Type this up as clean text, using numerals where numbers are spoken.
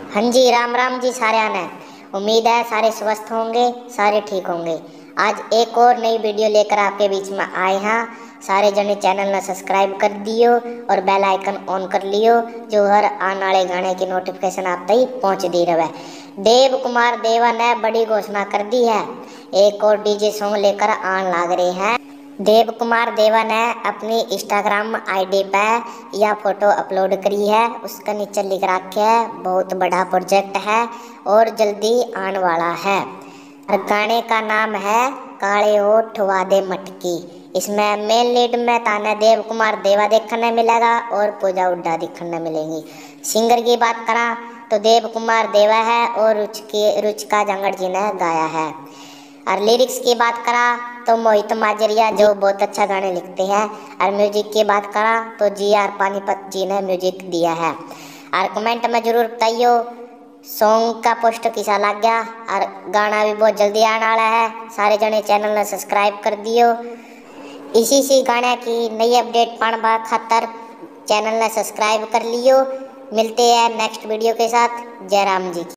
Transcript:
हाँ जी, राम राम जी सारे ने। उम्मीद है सारे स्वस्थ होंगे, सारे ठीक होंगे। आज एक और नई वीडियो लेकर आपके बीच में आए हैं। सारे जने चैनल ने सब्सक्राइब कर दियो और बेल आइकन ऑन कर लियो, जो हर आने वाले गाने की नोटिफिकेशन आप तक पहुंच दी रहे। देव कुमार देवा ने बड़ी घोषणा कर दी है, एक और डीजे सॉन्ग लेकर आने लग रहे हैं। देव कुमार देवा ने अपनी इंस्टाग्राम आईडी पे यह फोटो अपलोड करी है। उसका नीचे लिख रखा है बहुत बड़ा प्रोजेक्ट है और जल्दी आने वाला है। और गाने का नाम है काले ओठ वादे मटकी। इसमें मेन लीड में ताने देव कुमार देवा देखने मिलेगा और पूजा उड्डा देखने मिलेंगी। सिंगर की बात करा तो देव कुमार देवा है और रुचिका जंगड़ जी ने गाया है। और लिरिक्स की बात करा तो मोहित माजरिया जो बहुत अच्छा गाने लिखते हैं। और म्यूजिक की बात करा तो GR पानीपत जी ने म्यूजिक दिया है। और कमेंट में जरूर बताइयो सॉन्ग का पोस्ट कैसा लग गया। और गाना भी बहुत जल्दी आने वाला है। सारे जने चैनल ने सब्सक्राइब कर दियो। इसी गाने की नई अपडेट पाने खातर चैनल ने सब्सक्राइब कर लियो। मिलते हैं नेक्स्ट वीडियो के साथ। जय राम जी।